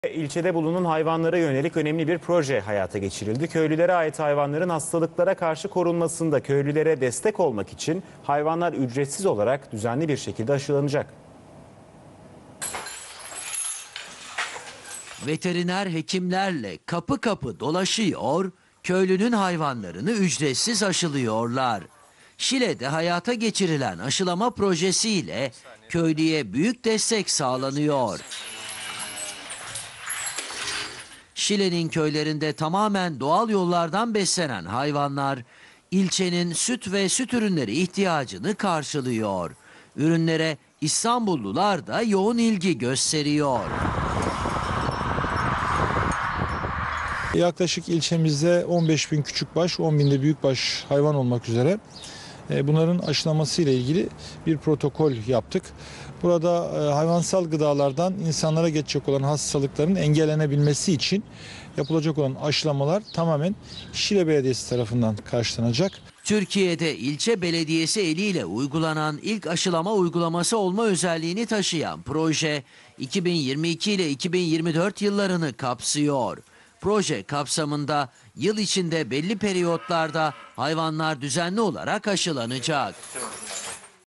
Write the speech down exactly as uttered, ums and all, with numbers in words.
İlçede bulunan hayvanlara yönelik önemli bir proje hayata geçirildi. Köylülere ait hayvanların hastalıklara karşı korunmasında köylülere destek olmak için hayvanlar ücretsiz olarak düzenli bir şekilde aşılanacak. Veteriner hekimlerle kapı kapı dolaşıyor, köylünün hayvanlarını ücretsiz aşılıyorlar. Şile'de hayata geçirilen aşılama projesiyle köylüye büyük destek sağlanıyor. Şile'nin köylerinde tamamen doğal yollardan beslenen hayvanlar ilçenin süt ve süt ürünleri ihtiyacını karşılıyor. Ürünlere İstanbullular da yoğun ilgi gösteriyor. Yaklaşık ilçemizde on beş bin küçükbaş, on bin de büyükbaş hayvan olmak üzere bunların aşılaması ile ilgili bir protokol yaptık. Burada hayvansal gıdalardan insanlara geçecek olan hastalıkların engellenebilmesi için yapılacak olan aşılamalar tamamen Şile Belediyesi tarafından karşılanacak. Türkiye'de ilçe belediyesi eliyle uygulanan ilk aşılama uygulaması olma özelliğini taşıyan proje iki bin yirmi iki ile iki bin yirmi dört yıllarını kapsıyor. Proje kapsamında yıl içinde belli periyotlarda hayvanlar düzenli olarak aşılanacak.